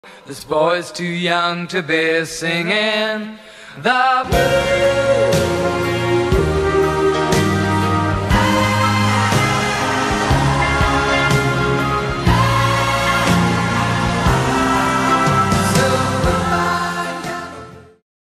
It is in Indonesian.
This boy's too young to be singing the blues.